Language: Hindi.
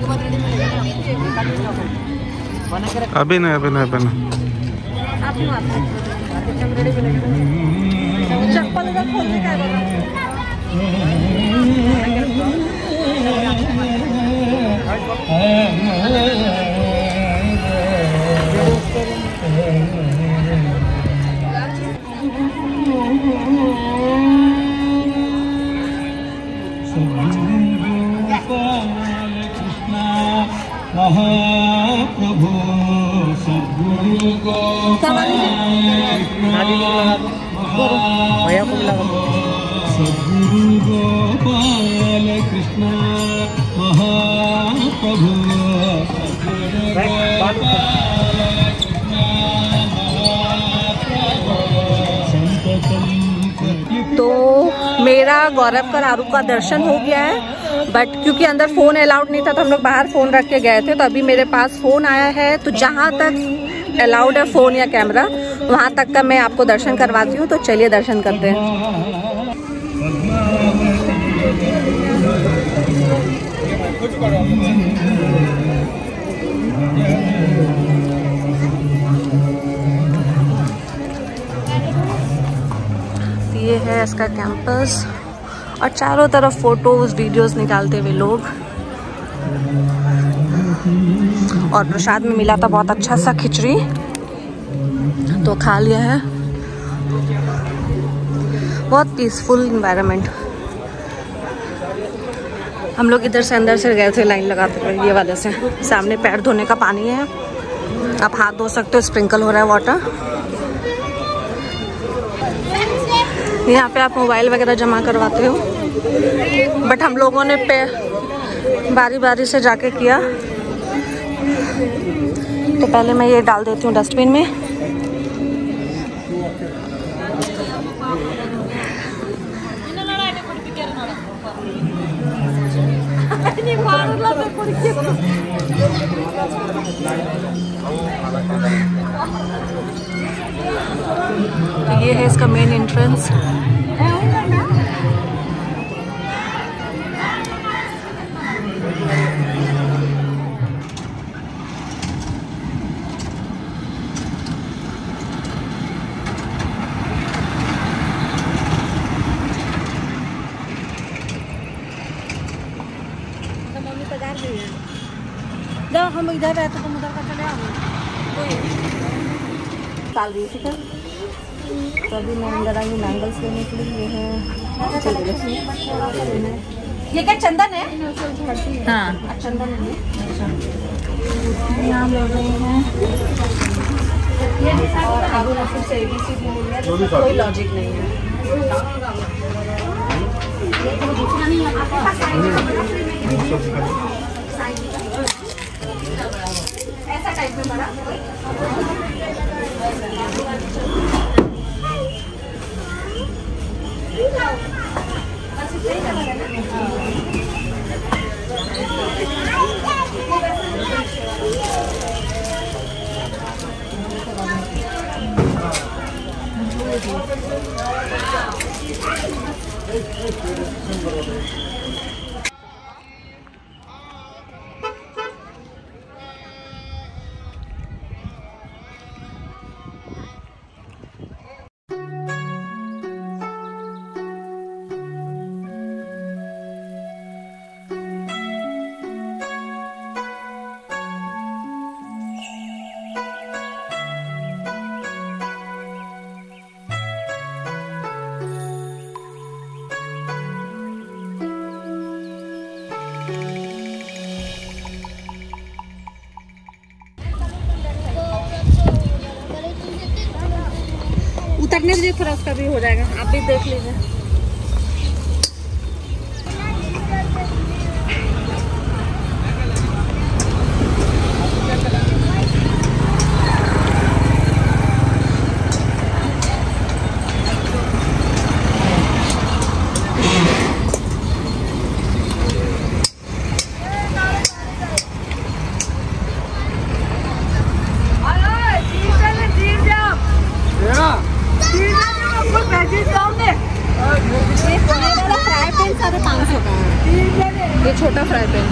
अभी नहीं अभी नहीं अभी नहीं। चप्पल महाप्रभु सद्गुरु गोपाल सद्गुरु गोपाल कृष्ण महाप्रभु तो मेरा गौरव का आरू का दर्शन हो गया है, बट क्योंकि अंदर फ़ोन अलाउड नहीं था तो हम लोग बाहर फ़ोन रख के गए थे। तो अभी मेरे पास फ़ोन आया है, तो जहाँ तक अलाउड है फ़ोन या कैमरा वहाँ तक का मैं आपको दर्शन करवाती हूँ। तो चलिए दर्शन करते हैं। ये है इसका कैंपस और चारों तरफ फोटोज वीडियोस निकालते हुए लोग। और प्रसाद में मिला था बहुत अच्छा सा खिचड़ी, तो खा लिया है। बहुत पीसफुल एनवायरनमेंट। हम लोग इधर से अंदर से गए थे लाइन लगाते हुए, ये वाले से। सामने पैर धोने का पानी है, आप हाथ धो सकते हो, स्प्रिंकल हो रहा है वाटर। यहाँ पे आप मोबाइल वगैरह जमा करवाते हो, बट हम लोगों ने बारी बारी से जाके किया। तो पहले मैं ये डाल देती हूँ डस्टबिन में। तो ये है इसका मेन एंट्रेंस। जब हम इधर रहते तो उधर का चले डाल रही थी। तो अभी मैं अंदर आई बैंगल्स लेने के लिए। ये है, ये क्या चंदन है? हाँ चंदन है। यहाँ ले रहे हैं और अभी नफीस से ABC भी मिल रहा है, कोई लॉजिक नहीं है। ऐसा टाइप में बड़ा उतरने दीजिए, थोड़ा उसका भी हो जाएगा, आप भी देख लीजिए। ये छोटा फ्राई पैन